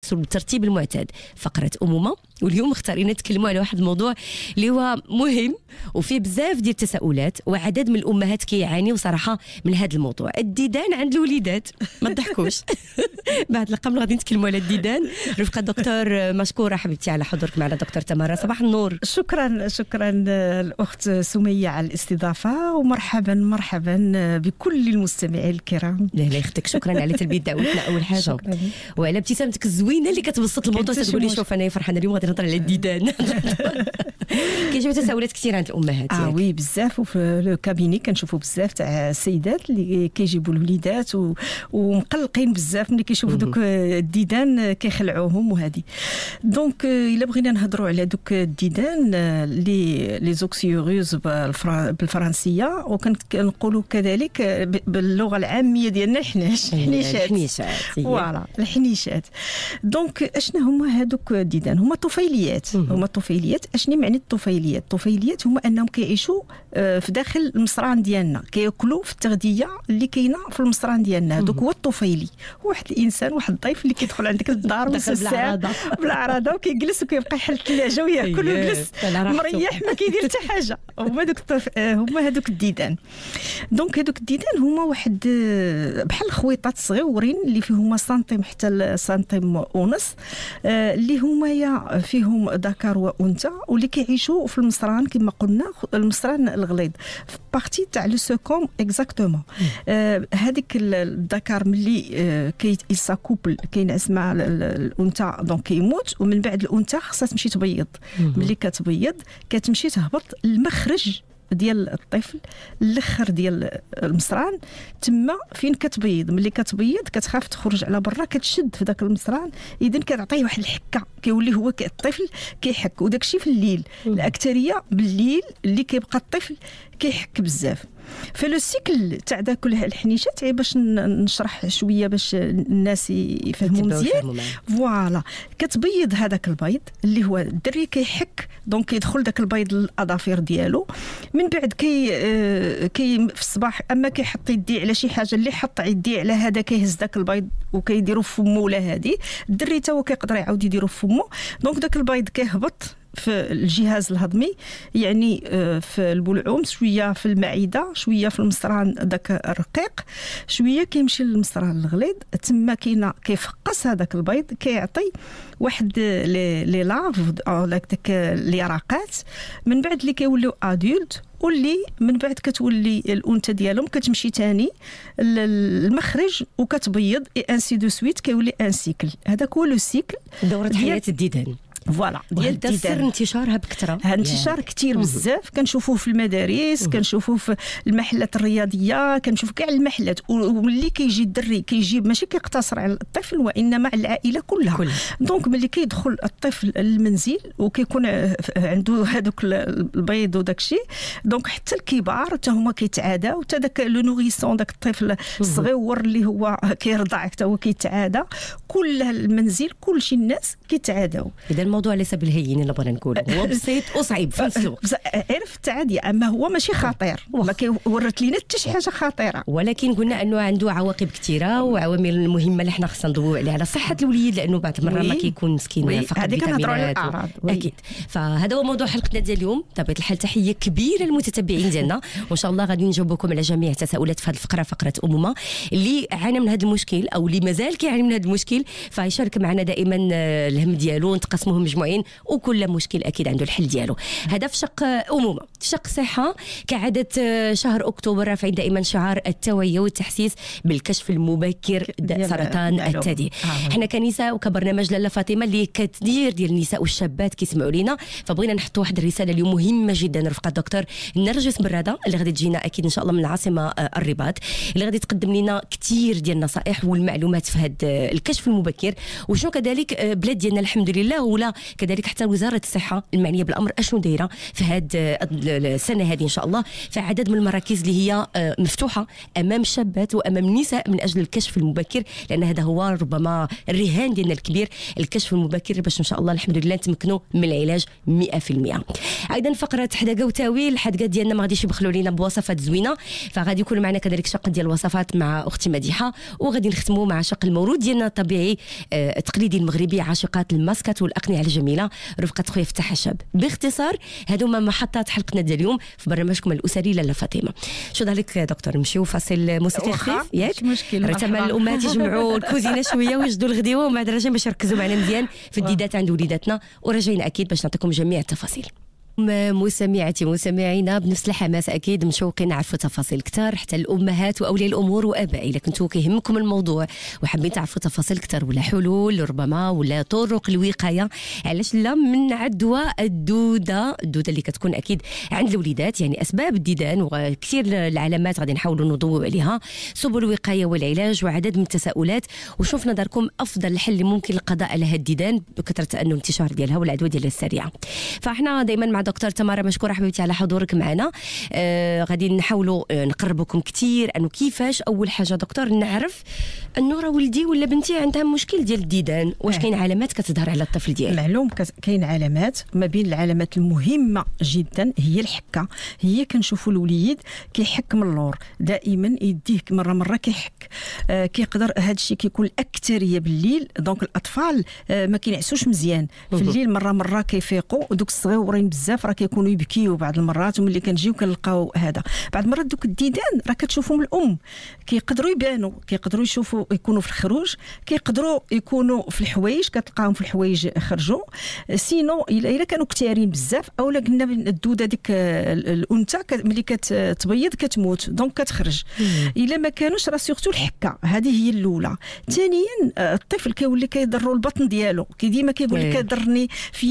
بالترتيب المعتاد فقرة أمومة. واليوم اختارينا نتكلموا على واحد الموضوع اللي هو مهم وفيه بزاف ديال التساؤلات، وعدد من الأمهات كيعانيوا صراحة من هذا الموضوع، الديدان عند الوليدات. ما تضحكوش. بعد القمل غادي نتكلموا على الديدان. رفقة دكتور مشكورة حبيبتي على حضورك معنا دكتور تمارا، صباح النور. شكرا الأخت سمية على الاستضافة، ومرحبا بكل المستمعين الكرام. لا يختك، شكرا على تلبية دعوتنا أول حاجة، وعلى ابتسامتك الزوينة اللي كتبسط الموضوع، تقولي شوف أنا فرحانة اليوم غادي نهضر على الديدان. كيجيو تساؤلات كثير عند الأمهات. وي بزاف، وفي لو كابيني كنشوفوا بزاف تاع السيدات اللي كيجيبوا الوليدات ومقلقين بزاف ملي كيشوفوا دوك الديدان كيخلعوهم وهذه. دونك الا بغينا نهضروا على دوك الديدان لي زوكسيوروز بالفرنسيه، وكنقولوا كذلك باللغه العاميه ديالنا الحنيشات. فوالا الحنيشات. دونك اشنا هما هذوك الديدان؟ هما طفيليات. اشني معني الطفيليات؟ الطفيليات هما انهم كيعيشوا في داخل المصران ديالنا، كياكلوا في التغذيه اللي كاينه في المصران ديالنا. دوك هو الطفيلي، واحد الانسان، واحد الضيف اللي كيدخل عندك للدار بالعراضه وكيجلس وكيبقى يحل الثلاجه وياكل ويجلس مريح ما كيدير حتى حاجه. هما هذوك الديدان. دونك هذوك الديدان هما واحد بحال الخويطات صغيورين اللي فيهم سنتيم حتى سنتيم ونص، اللي هما فيهم ذكر وانثى، واللي كيعيشوا في المصران كما قلنا، المصران الغليظ في بارتي تاع لو سوكوم اكزاكتومون. هذيك الذكر ملي كيساكوبل كينعس مع الانثى دونك كيموت، ومن بعد الانثى خصها تمشي تبيض. ملي كتبيض كتمشي تهبط المخرج ديال الطفل الاخر ديال المصران، تما فين كتبيض. ملي كتبيض كتخاف تخرج على برا، كتشد في داك المصران، اذا كتعطيه واحد الحكه، كيولي هو الطفل كيحك. وداك الشيء في الليل، الاكثريه بالليل اللي كيبقى الطفل كيحك بزاف. فلو سيكل تاع داك الحنيشات باش نشرح شويه باش الناس يفهموا مزيان. فوالا كتبيض هذاك البيض اللي هو الدري كيحك، دونك كيدخل داك البيض للاظافر ديالو. من بعد كي في الصباح اما كيحط يدي على شي حاجه، اللي حط يدي على هذا كيهز داك البيض وكيديرو في فمو، ولا هذه الدري تا هو كيقدر يعاود يديرو في فمو. دونك داك البيض كيهبط في الجهاز الهضمي، يعني في البلعوم، شويه في المعده، شويه في المصران داك الرقيق، شويه كيمشي للمصران الغليظ. تما كيفقس هذاك البيض، كيعطي واحد لي لاف داك اليرقات، من بعد اللي كيوليو ادولت، واللي من بعد كتولي الانثى ديالهم كتمشي تاني المخرج وكتبيض انسي دو سويت، كيولي ان سيكل. هذاك هو لو سيكل دوره حياه الديدان. فوالا ديال السر انتشارها بكثره، انتشار كثير بزاف. كنشوفوه في المدارس، كنشوفوه في المحلات الرياضيه، كنشوف كاع المحلات. وملي كيجي الدري كيجيب ماشي كيقتصر على الطفل، وانما على العائله كلها. دونك ملي كيدخل الطفل للمنزل وكيكون عنده هذوك البيض وداك الشيء، دونك حتى الكبار حتى هما كيتعاداو، حتى داك لو نوريسون داك الطفل الصغيور اللي هو كيرضع حتى هو كيتعادى. كل المنزل كل شي الناس كيتعاداو. اذا الموضوع ليس بالهين اللي بغينا نقول، هو بسيط وصعيب في نفس الوقت. عرفت عادي، اما هو ماشي خطير، ما كيورث لينا حتى شي حاجه خطيره، ولكن قلنا انه عنده عواقب كثيره وعوامل مهمه اللي حنا خصنا نضويو عليها على صحه الوليد، لانه بعض المرات ما كيكون مسكين فقط فيتامينات. اكيد. فهذا هو موضوع حلقتنا ديال اليوم. بطبيعه الحال تحيه كبيره للمتتبعين ديالنا، وان شاء الله غادي نجاوبكم على جميع التساؤلات في هذه الفقره، فقره امومه. اللي عانى من هذا المشكل او اللي مازال كيعاني من هذا المشكل فيشارك معنا دائما الهم ديالو، نتقاسموه مجموعين، وكل مشكل اكيد عنده الحل ديالو. هذا في شق امومه. شق صحه، كعاده شهر اكتوبر رافعين دائما شعار التوعيه والتحسيس بالكشف المبكر سرطان الثدي. حنا كنساء وكبرنامج لاله فاطمه اللي كثير ديال النساء والشابات كيسمعوا لينا، فبغينا نحطوا واحد الرساله اليوم مهمه جدا رفقه الدكتور نرجس براده، اللي غادي تجينا اكيد ان شاء الله من العاصمه الرباط، اللي غادي تقدم لنا كثير ديال النصائح والمعلومات في هذا الكشف المبكر، وشنو كذلك بلاد ديالنا الحمد لله ولا كذلك حتى وزاره الصحه المعنيه بالامر اشنو دايره في هذه السنه هذه ان شاء الله، فعدد من المراكز اللي هي مفتوحه امام الشابات وامام النساء من اجل الكشف المبكر، لان هذا هو ربما الرهان ديالنا الكبير، الكشف المبكر، باش ان شاء الله الحمد لله نتمكنوا من العلاج 100%. ايضا فقره حداقه وتاويل، الحدقات ديالنا ما غاديش يبخلوا لينا بوصفات زوينه، فغادي يكون معنا كذلك شق ديال الوصفات مع اختي مديحه، وغادي نختموا مع شق المورود ديالنا الطبيعي التقليدي المغربي، عاشقات الماسكات والاقنعه الجميله، رفقه خويا فتح الشاب. باختصار هادو محطات حلقتنا ديال اليوم في برنامجكم الاسري لاله فاطمه. شو ذلك دكتور نمشيو فاصل موسيقي خفيف ياك؟ مشكل رتما الامهات يجمعوا الكوزينه شويه ويجدوا الغديوه ومن بعد راجعين باش يركزوا معنا مزيان في الديدات عند وليداتنا، وراجعين اكيد باش نعطيكم جميع التفاصيل. مستمعاتي مستمعينا بنفس الحماس اكيد مشوقين نعرفوا تفاصيل كثار، حتى الامهات واولياء الامور واباء الا كنتوا كيهمكم الموضوع وحابين تعرفوا تفاصيل كثر ولا حلول ربما ولا طرق الوقايه، علاش لا من عدوى الدوده اللي كتكون اكيد عند الوليدات، يعني اسباب الديدان وكثير العلامات غادي نحاولوا نضوء عليها، سبل الوقايه والعلاج وعدد من التساؤلات، وشوف في نظركم افضل الحل اللي ممكن للقضاء على هذه الديدان بكثره انه الانتشار ديالها والعدوى ديالها السريعه. فاحنا دائما مع دكتور تمارا مشكوره حبيبتي على حضورك معنا. غادي نحاولوا نقربكم كثير انه كيفاش اول حاجه دكتور نعرف انه راه ولدي ولا بنتي عندها مشكل ديال الديدان، واش كاين علامات كتظهر على الطفل ديالي؟ معلوم كاين علامات، ما بين العلامات المهمه جدا هي الحكه، هي كنشوفوا الوليد كيحك من اللور دائما، يديه مره كيحك، كيقدر هذا الشيء كيكون الاكثريه بالليل، دونك الاطفال ما كينعسوش مزيان في الليل، مره كيفيقوا، ودوك الصغيورين بزاف راه كيكونوا يبكيو بعض المرات، وملي كنجيو كنلقاو هذا بعض المرات دوك الديدان راه كتشوفهم الام كيقدروا يبانوا، كيقدروا يشوفوا يكونوا في الخروج، كيقدروا يكونوا في الحوايج، كتلقاهم في الحوايج خرجوا، سينو الا كانوا كثيرين بزاف او قلنا الدوده ديك الانثى ملي كتبيض كتموت دونك كتخرج، الا ما كانوش راه سورتو الحكه هذه هي الاولى. ثانيا الطفل كيولي كيضروا البطن ديالو، ديما كيقول لك كيضرني فيا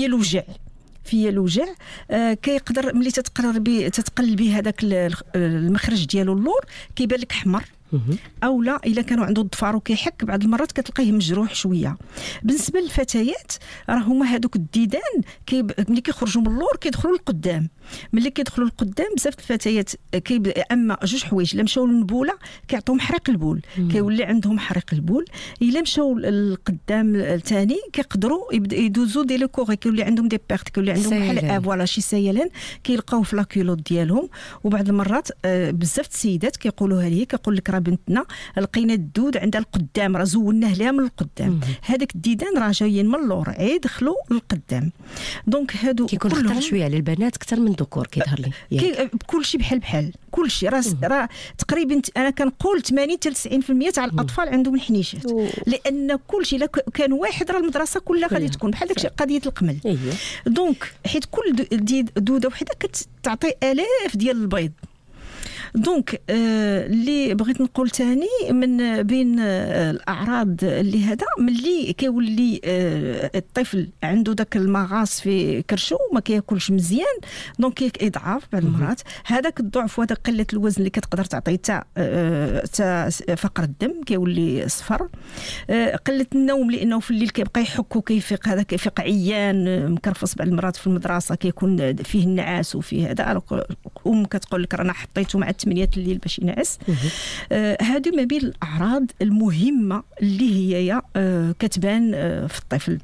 الوجع، كيقدر ملي تتقلبي هذاك المخرج ديالو اللور كيبان لك احمر، او لا الا كانوا عنده الضفار وكيحك بعض المرات كتلقيه مجروح شويه. بالنسبه للفتيات راه هما هذوك الديدان ملي كيخرجوا من اللور كيدخلوا للقدام، ملي كيدخلوا للقدام بزاف الفتيات اما جوج حوايج، الا مشاو للنبوله كيعطيهم حريق البول، كيولي عندهم حريق البول، الا مشاو للقدام الثاني كيقدروا يدوزوا دي لو كور، كيولي عندهم دي بيرت، كيولي عندهم بحال فوالا شي سيلان كيلقاو في لاكيلوت ديالهم. وبعض المرات بزاف السيدات كيقولوها لي، كيقول لك راه بنتنا لقينا الدود عندها القدام، راه زولناه لها من القدام، هذاك الديدان راه جايين من اللور عيد دخلوا للقدام. دونك هادو كيكون خطر شويه على البنات اكثر من الذكور كيظهر لي، كل شيء بحال كل شيء راه تقريبا انا كنقول 80 حتى 90% تاع الاطفال عندهم الحنيشات، لان كل شيء الا كان واحد راه المدرسه كلها غادي تكون بحال داك قضيه القمل. دونك حيت كل دوده وحده كتعطي الاف ديال البيض. دونك اللي بغيت نقول ثاني من بين الاعراض اللي هذا ملي كيولي الطفل عنده داك المغاص في كرشو ما كياكلش مزيان، دونك يضعف بعض المرات، هذاك الضعف وهذا قله الوزن اللي كتقدر تعطي تا فقر الدم كيولي صفر، قله النوم لانه في الليل كيبقى يحك وكيفيق، هذا كيفيق عيان مكرفص بعض المرات في المدرسه كيكون فيه النعاس وفيه هذا، كتقول لك رانا حطيته مع 8 الليل باش ينعس. هذه ما بين الاعراض المهمه اللي هي كتبان في الطفل.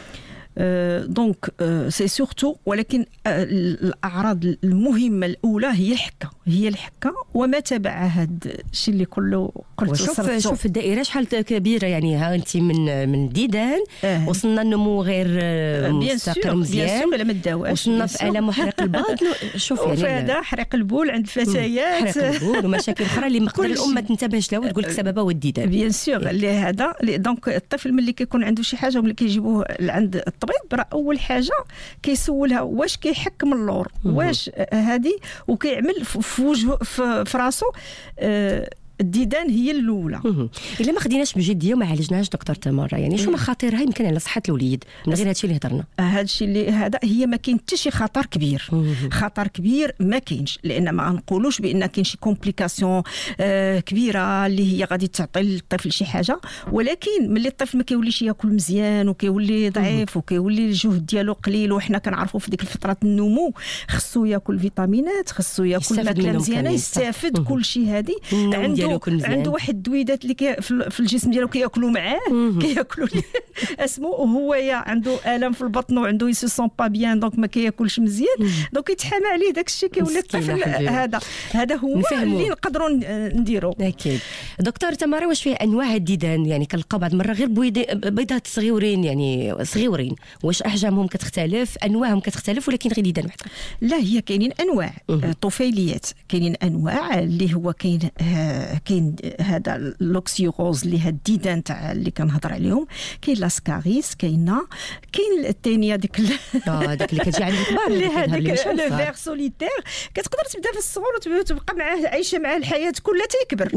دونك سي سورتو، ولكن الاعراض المهمه الاولى هي الحكه وما تبع هذا الشيء اللي كله قلت. شوف الدائره شحال كبيره، يعني ها انت من الديدان وصلنا النمو غير مستقر مزيان، ولا ما داواش، وصلنا في الم وحرق البطن، شوف يعني هذا حرق البول عند الفتيات، حرق البول ومشاكل اخرى اللي مقدر الام ما تنتبهش لها وتقول لك سببها هو الديدان. بيان سور اللي هذا دونك الطفل ملي كيكون عنده شي حاجه وملي كيجيبوه عند الطبيب راه اول حاجه كيسولها واش كيحك من اللور، واش هذه، وكيعمل في وجهه في راسو الديدان هي الاولى. الا ما خديناش بجديه وما عالجناش دكتور تمارا، يعني شو مخاطرها يمكن على صحه الوليد من غير هادشي اللي هضرنا؟ هادشي اللي هذا هي ما كاين حتى شي خطر كبير. خطر كبير ما كاينش، لان ما نقولوش بان كاين شي كومبليكاسيون كبيره اللي هي غادي تعطي للطفل شي حاجه، ولكن ملي الطفل ما كيوليش ياكل مزيان وكيولي ضعيف وكيولي الجهد ديالو قليل، وحنا كنعرفوا في ديك الفتره النمو خصو ياكل فيتامينات، خصو ياكل ماكله مزيانه، يستافد كل شيء. هذه عنده واحد الدويدات اللي في الجسم ديالو كياكلوا معاه، كياكلوا اسمو، وهو عنده الم في البطن وعنده يسو سون با بيان، دونك ما كياكلش مزيان، دونك يتحامى عليه داك الشيء كيولي الطفل. هذا هو اللي نقدروا نديروا. اكيد. دكتور تمارا، واش فيه انواع الديدان؟ يعني كنلقى بعض المره غير بيضات صغيورين، يعني صغيورين، واش احجامهم كتختلف، انواعهم كتختلف، ولكن غير ديدان وحده؟ لا، هي كاينين انواع طفيليات، كاينين انواع اللي هو كاين هذا لوكسيوغوز اللي هاد الديدان تاع اللي كنهضر عليهم، كاين لاسكاريس، كاين الثانيه ديك اللي كتجي عند الكبار، اللي هذيك لو فير سوليتير، كتقدر تبدا في الصغر وتبقى معاه عايشه معاه الحياه كلها تيكبر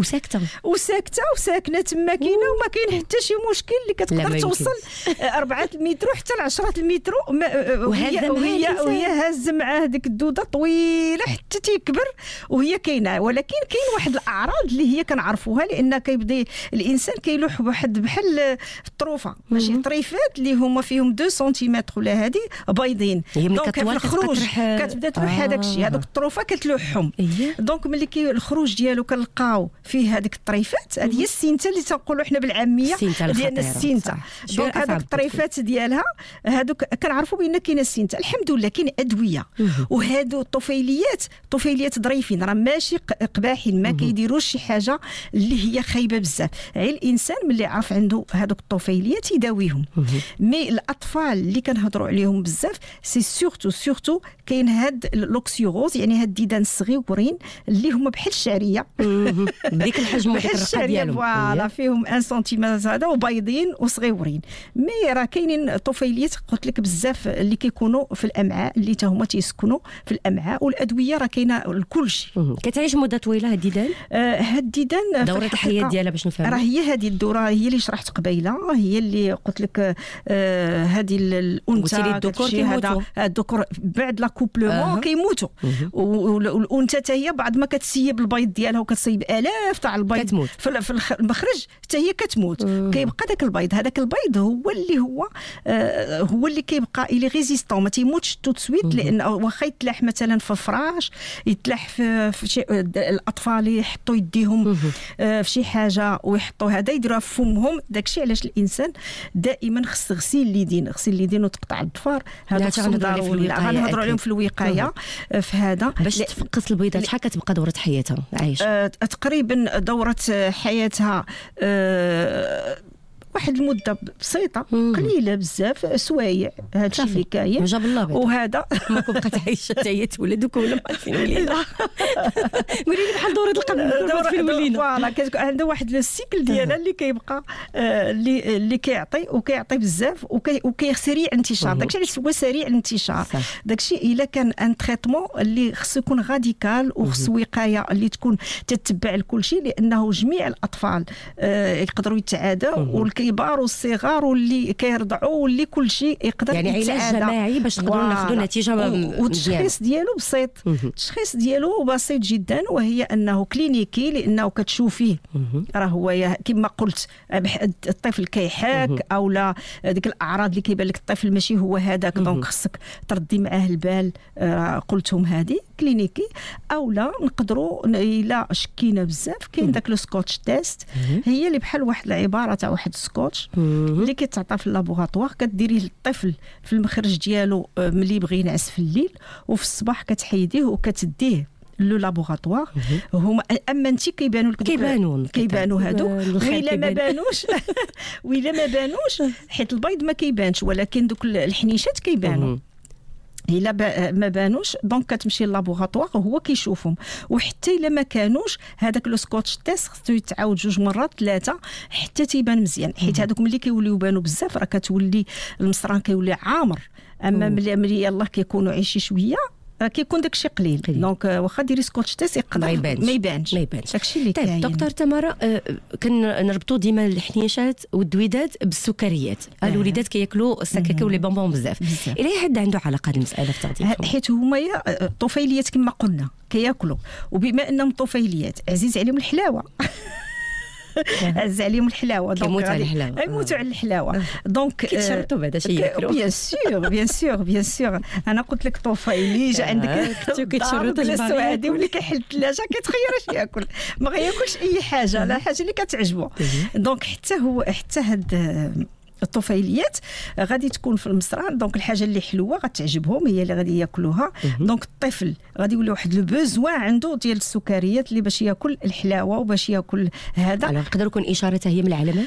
وساكنه تما كاينه، وما كاين حتى شي مشكل، اللي كتقدر توصل 4 المترو حتى ل 10 المترو، وهي هازه معاه ديك الدوده طويله حتى تيكبر وهي كاينه. ولكن كاين واحد الاعراض اللي هي كنعرفوها، لان كيبدا الانسان كيلوح بحال الطروفه، ماشي طريفات اللي هما فيهم 2 سنتيمتر ولا هذه بيضين، دونك في الخروج كتبدا تلوح هذاك الشيء، هذوك الطروفه كتلوحهم. دونك ملي الخروج ديالو كنلقاو فيه هذيك الطريفات، هذه هي السينته اللي تنقولوا حنا بالعاميه ديالنا، السينته. دونك هذوك الطريفات ديالها هذوك كنعرفوا بان كاينه السينته. الحمد لله كاين ادويه، وهادو طفيليات ظريفين، راه ماشي قباحين، ما كيديروش شي حاجه اللي هي خايبه بزاف. غير الانسان ملي عرف عنده هذوك الطفيليات يداويهم. مي الاطفال اللي كنهضروا عليهم بزاف سي سورتو كاين هاد لوكسيوغوز، يعني هاد الديدان الصغيورين اللي هما بحال الشعريه بديك الحجم وديك الرقه ديالهم، فوالا فيهم 1 سنتيمتر هذا، وبيضين وصغيورين. مي راه كاينين طفيليات قلت لك بزاف اللي كيكونوا في الامعاء، اللي حتى هما تيسكنوا في الامعاء، والادويه راه كاينه لكل شيء. كتعيش مده طويله هاد الديدان؟ هاد الديدان دوره الحياه ديالها باش نفهم، راه هي هذه الدوره هي اللي شرحت قبيله، هي اللي قلت لك هذه الانثى الذكور بعد لا كوبلمون كيموتوا، والانثى حتى هي بعد ما كتسيب البيض ديالها وكتصيب الاف تاع البيض في المخرج، حتى هي كتموت، كيبقى داك البيض. هذاك البيض هو اللي كيبقى الي ريزيستون، ما تيموتش تو سويت، لان واخا يتلاح مثلا في فراش، يتلاح في شي الاطفال يحطوا يديهم في شي حاجه ويحطوا هذا يديروها في فمهم. داكشي علاش الانسان دائما خص غسيل اليدين وتقطع الضفار. هذا غنهضروا عليهم في الوقايه في هذا باش تفقس البيضات. شحال كتبقى دوره حياتها عايشه؟ تقريبا دوره حياتها واحد المده بسيطه قليله بزاف، سوايع، هادشي اللي كاين. جاب الله بيض. وهذا ما بقات عايشه حتى هي تولد ولا ما عارفين ولينا. قولي لي بحال دوره القمر فين ولينا. فوالا عنده واحد السيكل ديالها اللي كيبقى اللي كيعطي بزاف وكيسريع الانتشار. داكشي علاش هو سريع الانتشار. داكشي الا كان ان تريتمون اللي خصو يكون غاديكال، وخصو وقايه اللي تكون تتبع لكل شيء، لانه جميع الاطفال يقدروا يتعادوا، الكبار والصغار واللي كيرضعوا واللي كل شيء يقدر يعني علاج جماعي باش نقدروا ناخذوا نتيجه. والتشخيص ديالو بسيط، التشخيص ديالو بسيط جدا، وهي انه كلينيكي، لانه كتشوفيه راه هو كما قلت الطفل كيحاك او لا ديك الاعراض اللي كيبان لك الطفل ماشي هو هذاك، دونك خصك تردي معاه البال. قلتهم هذه كلينيكي، او لا نقدروا الا شكينا بزاف كاين داك لو سكوتش تيست، هي اللي بحال واحد العباره تاع واحد سكوتش اللي كيتعطى في اللابوغاتوار، كديريه للطفل في المخرج ديالو ملي يبغي ينعس في الليل، وفي الصباح كتحيديه وكتديه لو لابوغاتوار. هما اما انت كيبانوا لك كيبانوا هادو، وإلا ما بانوش حيت البيض ما كيبانش، ولكن دوك الحنيشات كيبانوا. الا ما بانوش دونك كتمشي للابوغاتوار هو كيشوفهم. وحتى الا ما كانوش هذاك لو سكوتش تيست خصو يتعاود 2 مرات 3 حتى تيبان مزيان، حيت هذوك ملي كيوليو بانوا بزاف راه كتولي المصران كيولي عامر. اما ملي يلاه كيكونوا عايشين شويه كيكون داكشي قليل. دونك واخا ديري سكوتش تيست يقدر ما يبانش داكشي اللي كاين. طيب دكتور تمارا، كنربطوا ديما الحنيشات والدويدات بالسكريات. الوليدات كياكلوا السكاكه ولا بونبون بزاف. الى حد عنده علاقه المساله في تغذيتهم؟ حيت هما الطفيليات كما قلنا كياكلوا، وبما انهم طفيليات عزيز عليهم الحلاوه عز عليهم الحلاوه، كيموتوا على الحلاوه، يموتوا على الحلاوه. دونك كيتشرطوا بعدا شي ياكلوا. بيان سور انا قلت لك طفيلي جا عندك كيتشرطوا الباريه هذه واللي كيحل الثلاجه كيتخير اش ياكل، ما غياكلش اي حاجه، لا حاجه اللي كتعجبو. دونك حتى هاد الطفيليات غادي تكون في المصران. دونك الحاجه اللي حلوه غتعجبهم هي اللي غادي ياكلوها. دونك الطفل غادي يولي واحد لو بوزوان عنده ديال السكريات اللي باش ياكل الحلاوه وباش ياكل هذا. تقدر تكون اشاره هي من العلامات؟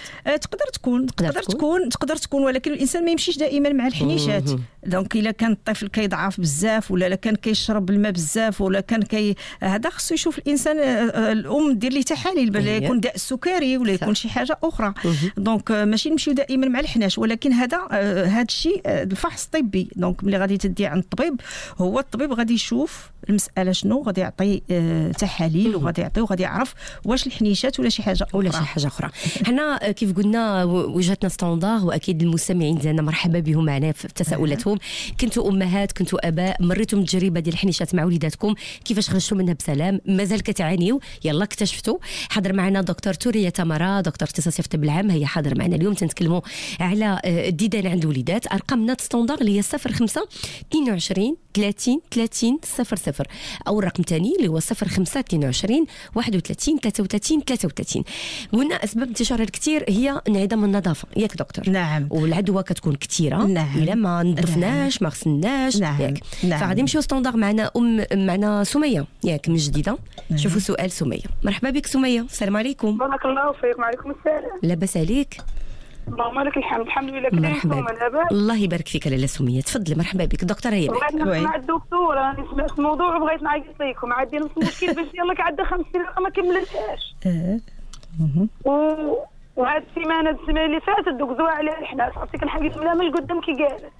تقدر تكون ولكن الانسان ما يمشيش دائما مع الحنيشات. دونك الا كان الطفل كيضعف بزاف ولا كان كيشرب الماء بزاف ولا كان هذا خصو يشوف الانسان، الام دير ليه تحاليل بلا يكون داء السكري ولا يكون شي حاجه اخرى. دونك ماشي نمشيو دائما مع الحناش، ولكن هذا الشيء الفحص الطبي. دونك ملي غادي تدي عند الطبيب، هو الطبيب غادي يشوف المساله شنو، غادي يعطي تحاليل وغادي يعطي وغادي يعرف واش الحنيشات ولا شي حاجه اخرى. حنا كيف قلنا وجهتنا ستاندار، واكيد المستمعين ديالنا مرحبا بهم معنا في تساؤلاتهم. كنتوا امهات، كنتوا اباء، مريتوا من التجربه ديال الحنيشات مع وليداتكم، كيفاش خرجتوا منها بسلام؟ مازال كتعانيوا؟ يلا اكتشفتوا. حضر معنا دكتور توريا تمارا، دكتور اختصاصي في الطب العام، هي حاضر معنا اليوم. تنتكلموا على الديدان عند الوليدات. ارقامنا ستاندار اللي هي 05 22 30 30 00، او الرقم الثاني اللي هو 05 22 31 33 33. وهنا اسباب انتشار الكثير هي انعدام النظافه، ياك دكتور؟ نعم. والعدوى كتكون كثيره. نعم. الا ما نظفناش ما غسلناش. نعم. ياك. نعم. فغادي نمشيو ستاندار معنا معنا سميه، ياك، من جديده. نعم. شوفوا سؤال سميه. مرحبا بك سميه، السلام عليكم. بارك الله فيك. وعليكم السلام. لاباس عليك؟ اللهم لك الحمد لله. مرحبا. الله يبارك فيك لاله سميه، تفضلي. مرحبا بك دكتور. هي بغيت نسمع الدكتور، راني سمعت الموضوع وبغيت نعيط لكم. عندي نفس المشكل باش يلاه كعندها 5 سنين ما كملتهاش. وهاد السيمانه اللي فاتت دوكزوا عليها الحناس، عرفتي كنحكي لها من القدام كي قالت.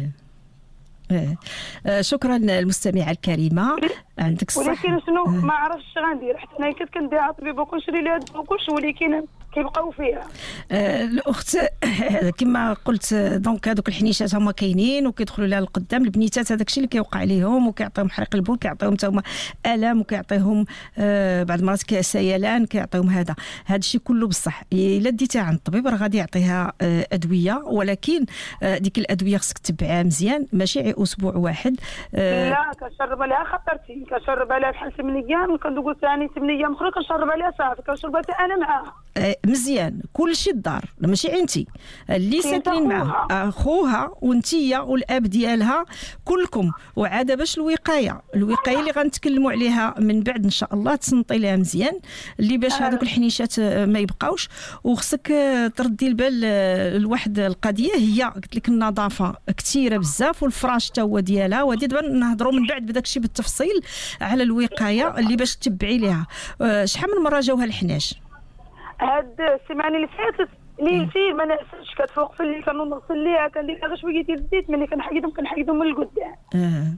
شكرا المستمعه الكريمه، عندك الصح. ولكن شنو ما عرفتش غندير، حتى انا كنت كندير على الطبيب وكنشري لها وكلشي، ولكن كيبقاو فيها. الاخت كما قلت، دونك هذوك الحنيشات هما كاينين وكيدخلوا لها القدام. البنيتات هذاك الشيء اللي كيوقع لهم وكيعطيهم حريق البول، كيعطيهم حتى هما الام وكيعطيهم بعض المرات سيلان، كيعطيهم هذا الشيء كله. بصح الا ديتها عند الطبيب راه غادي يعطيها ادويه، ولكن ديك الادويه خصك تتبعها مزيان، ماشي اسبوع واحد. لا كنشرب عليها خطرتي، كنشرب عليها بحال 8 ايام، كندوز ثاني 8 ايام اخرى كنشرب عليها صافي، كنشربها حتى انا معاها مزيان. كلشي الدار ماشي انت اللي ساكنين معها، اخوها وانتيا والاب ديالها كلكم. وعاد باش الوقايه اللي غنتكلموا عليها من بعد ان شاء الله، تصنطي لها مزيان اللي باش هذوك الحنيشات ما يبقاوش. وخصك تردي البال لواحد القضيه، هي قلت لك النظافه كثيره بزاف، والفراش حتى هو ديالها. وغادي دابا نهضروا من بعد بداك الشيء بالتفصيل على الوقايه اللي باش تتبعي ليها. شحال من مره جاوها الحناش؟ هاد السيمانه اللي فاتت ليلتين ما نعسش، كتفوق في الليل كنغسل ليها، كندير غير شويه ديال الزيت، ملي كنحيدهم من القدام.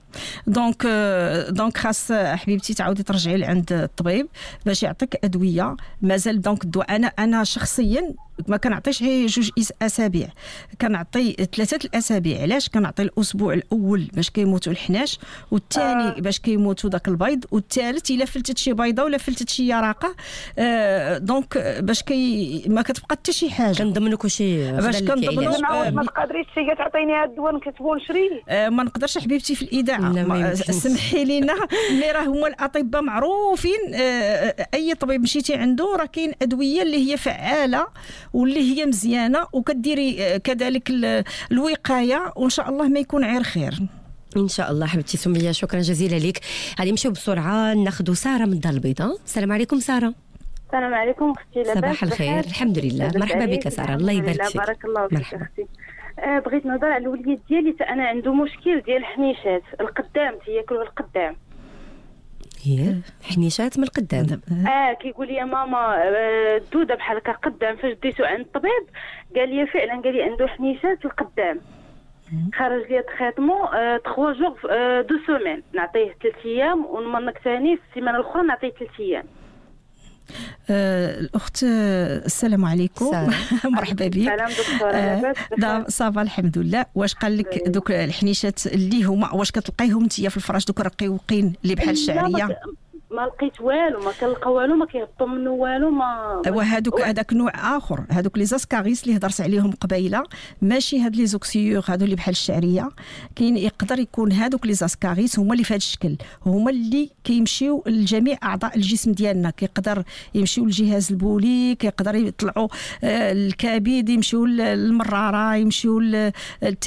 دونك خاص حبيبتي تعاودي ترجعي لعند الطبيب باش يعطيك ادويه. مازال دونك الدواء انا شخصيا ما كنعطيش غير 2 اسابيع، كنعطي 3 الاسابيع. علاش؟ كنعطي الاسبوع الاول باش كيموتوا الحناش، والثاني باش كيموتوا داك البيض، والثالث الا فلتت شي بيضه ولا فلتت شي يراقه. دونك باش ما كتبقى حتى شي حاجه. كنضمنوا كلشي باش كنضمنوا. ما تقدريش تيجي تعطيني هاد الدواء نكتبو نشريه. ما نقدرش حبيبتي في الاذاعه، سمحي لينا. ملي راه هما الاطباء معروفين، اي طبيب مشيتي عنده راه كاين ادويه اللي هي فعاله واللي هي مزيانه، وكديري كذلك الوقايه، وان شاء الله ما يكون غير خير ان شاء الله. حبيبتي سميه شكرا جزيلا لك. غادي نمشيو بسرعه ناخذوا ساره من الدار البيضاء. السلام عليكم ساره. السلام عليكم اختي. لاباس؟ صباح الخير. الحمد لله. مرحبا بك ساره، الله يبارك فيك. بارك الله فيك اختي. بغيت نهضر على الوليد ديالي، انا عنده مشكل ديال الحنيشات القدام، تياكلوا القدام. هي حنيشات من القدام. كيقول لي ماما الدوده بحال هكا قدام. فاش ديتو عند الطبيب قال لي فعلا، قال لي عنده حنيشات القدام. خرج لي تريتمون 3 جور 2 سيمين، نعطيه 3 ايام ونمنك ثاني في السيمانه الاخرى نعطيه 3 ايام. الاخت السلام عليكم. مرحبا بك. سلام دكتوره. صافا الحمد لله. واش قال لك دوك الحنيشات اللي هما واش كتلقيهم انت في الفراش دوك رقيقين اللي بحال الشعريه؟ ما لقيت والو، ما كنلقى والو، ما كيهبطوا منه والو. ما وهذوك هذاك نوع اخر، هذوك لي زاسكاريس اللي هضرت عليهم قبيله، ماشي هاد لي زوكسيور هادو اللي بحال الشعريه. كاين يقدر يكون هذوك لي زاسكاريس هما اللي في هذا الشكل، هما اللي كيمشيو لجميع اعضاء الجسم ديالنا، كيقدر يمشيو للجهاز البولي، كيقدر يطلعوا الكبد، يمشيو للمراره، يمشيو حتى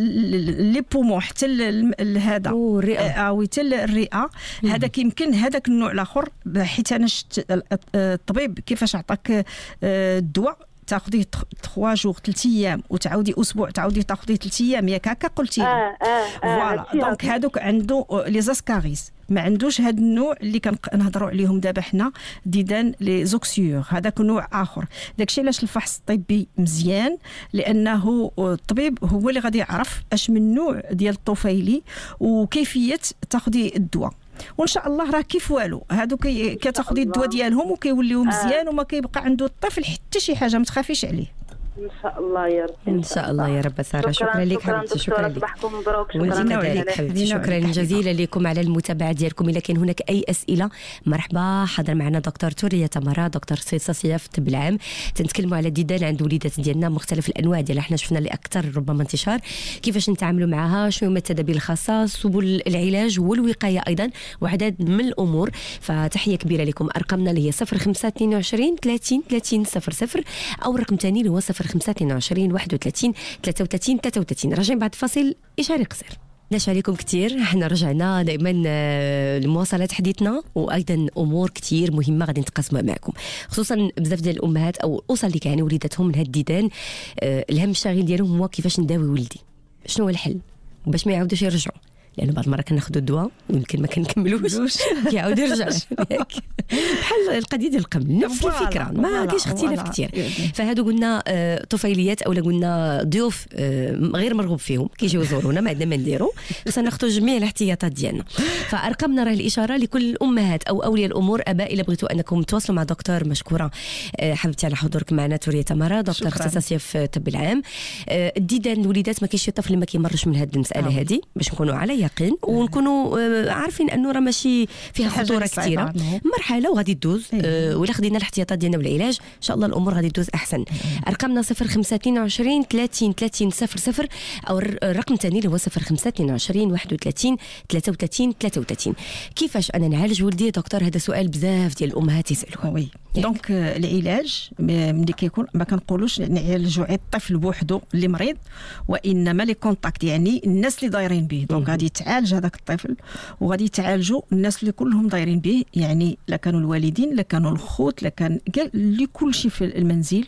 لي بومون، حتى هذا الرئه، حتى الرئه. هذا كيمكن هذاك النوع الاخر، حيت انا شفت الطبيب كيفاش عطاك الدواء تاخذيه 3 جوغ 3 ايام وتعاودي اسبوع تعاودي تاخذيه 3 ايام، ياك هكا قلتي فوالا. دونك هذوك عنده لي زاسكاريس، ما عندوش هذا النوع اللي كنهضروا عليهم دابا حنا ديدان لي زوكسيور، هذاك نوع اخر. داكشي علاش الفحص الطبي مزيان، لانه الطبيب هو اللي غادي يعرف اش من نوع ديال الطفيلي وكيفيه تاخذي الدواء. وان شاء الله راه كيف والو، هادو كتاخذي الدواء ديالهم وكيوليو مزيان وما كيبقى عنده الطفل حتى شي حاجه، ما تخافيش عليه ان شاء الله يا رب. ان شاء الله يا رب. ساره شكرا لك حبيبتي. شكرا لك. صباحكم مبروك. شكرا لك حبيبتي. شكرا جزيلا لكم على المتابعه ديالكم. الا كان هناك اي اسئله مرحبا، حاضر معنا دكتور توريا تمارا، دكتور اختصاصيه في الطب العام. تنتكلموا على الديدان عند وليدات ديالنا، مختلف الانواع ديالها. احنا شفنا اللي اكثر ربما انتشار، كيفاش نتعاملوا معها، شنو هما التدابير الخاصه، سبل العلاج والوقايه ايضا، وعدد من الامور. فتحيه كبيره لكم. ارقامنا اللي هي 0522 30 30 00 او الرقم الثاني اللي هو 0522 31 33 33. راجعين بعد فاصل إشاري قصير. ناش عليكم كتير، احنا رجعنا دائما لمواصلة حديثنا، وايضا امور كتير مهمه غادي نتقاسمها معكم، خصوصا بزاف ديال الامهات او الاسر اللي كيعانيو وليداتهم من هاد الديدان. الهم الشاغل ديالهم هو كيفاش نداوي ولدي، شنو هو الحل باش ما يعاودوش يرجعوا، لانه بعض المرات كناخذوا الدواء ويمكن ما كنكملوش كيعاود يرجع. بحال القضيه ديال القمل نفس الفكره، ما كاينش اختلاف كثير. فهادو قلنا طفيليات او قلنا ضيوف غير مرغوب فيهم كيجيو يزورونا، ما عندنا ما نديروا، خصنا ناخذوا جميع الاحتياطات ديالنا. فارقامنا راه الاشاره لكل الامهات او اولياء الامور، اباء الا بغيتوا انكم تواصلوا مع دكتور. مشكوره حبيبتي على حضورك معنا توريا تمارا، دكتور اختصاصيه في الطب العام. الديدان الوليدات ما كاينش شي طفل ما كيمرش من هذه المساله هذه، باش نكونوا على يقين ونكونوا عارفين انه راه ماشي فيها خطوره كثيره، مرحله وغادي تدوز. ولا خدينا الاحتياطات ديالنا والعلاج ان شاء الله الامور غادي تدوز احسن. ارقامنا 0522 30 30 00 او الرقم الثاني اللي هو 0522 31 33 33. كيفاش انا نعالج ولدي دكتور؟ هذا سؤال بزاف ديال الامهات يسالوه. وي دونك العلاج ملي كيكون ما كنقولوش نعالجوا الطفل بوحدو اللي مريض، وانما لي كونتاكت، يعني الناس اللي دايرين به. دونك غادي تعالج هذاك الطفل وغادي يتعالجوا الناس اللي كلهم دايرين به، يعني لا كانوا الوالدين لا كانوا الخوت لا كان اللي كل شيء في المنزل.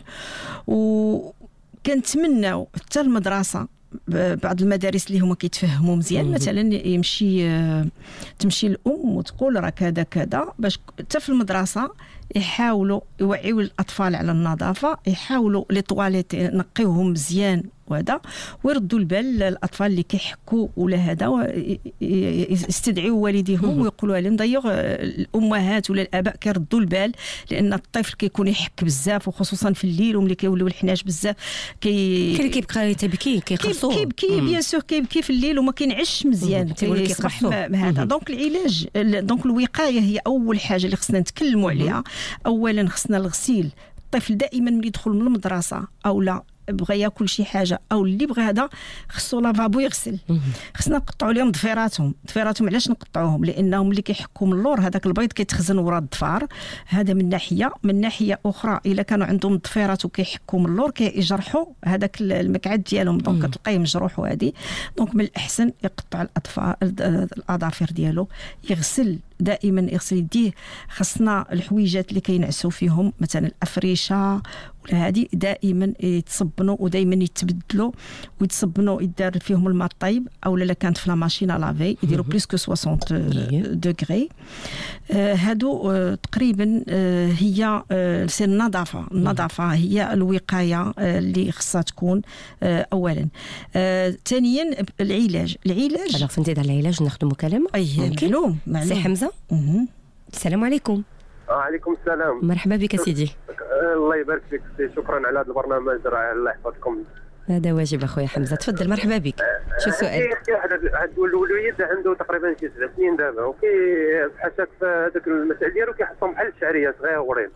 وكنتمناو حتى المدرسه، بعض المدارس اللي هما كيتفهموا مزيان، مثلا تمشي الام وتقول راه كذا كذا، باش حتى في المدرسه يحاولوا يوعيوا الاطفال على النظافه، يحاولوا لي طواليت نقيوهم مزيان وهذا، ويردوا البال الاطفال اللي كيحكوا ولا هذا، يستدعيوا والديهم ويقولوا لهم. ضيق الامهات ولا الاباء كيردوا البال، لان الطفل كيكون يحك بزاف، وخصوصا في الليل وملي كيوليو الحناش بزاف كيبقى تبكي كيخرصوا، كيبكي بيان سور كيبكي في الليل وما كينعش مزيان، كيصبح هذا. دونك العلاج، دونك الوقايه هي اول حاجه اللي خصنا نتكلموا عليها. اولا خصنا الغسيل. الطفل دائما ملي يدخل من المدرسه او لا بغى ياكل شي حاجه او اللي بغى هذا، خصو لافابو يغسل. خصنا نقطعوا لهم ضفيراتهم. علاش نقطعوهم؟ لانهم ملي كيحكوا من اللور هذاك البيض كيتخزن ورا الضفار. هذا من ناحيه. من ناحيه اخرى الا كانوا عندهم ضفيرات وكيحكوا من اللور كيجرحوا هذاك المكعد ديالهم، دونك كتلقاه مجروح وهذه. دونك من الاحسن يقطع الاظافر ديالو، يغسل دائما يغسل يديه. خصنا الحويجات اللي كينعسوا فيهم مثلا الافريشه ولا هذه دائما يتصبنوا ودائما يتبدلوا ويتصبنوا، يدار فيهم الماء الطيب او لا كانت في لا ماشين لافي يديروا بليس كو 60 دوغري. هادو تقريبا هي سي النظافه هي الوقايه اللي خصها تكون اولا. ثانيا العلاج انا فهمتي على العلاج ناخذ مكالمه. معلوم سي حمزه. السلام عليكم. وعليكم السلام. مرحبا بك سيدي. الله يبارك فيك سي، شكرا على هذا البرنامج الرائع، الله يحفظكم. هذا واجب اخويا حمزه، تفضل مرحبا بك. شو السؤال؟ واحد الوليد عنده تقريبا شي 7 سنين دابا، وكيبحث في هذاك المسائل ديالو كيحطهم بحال الشعريه صغيورين.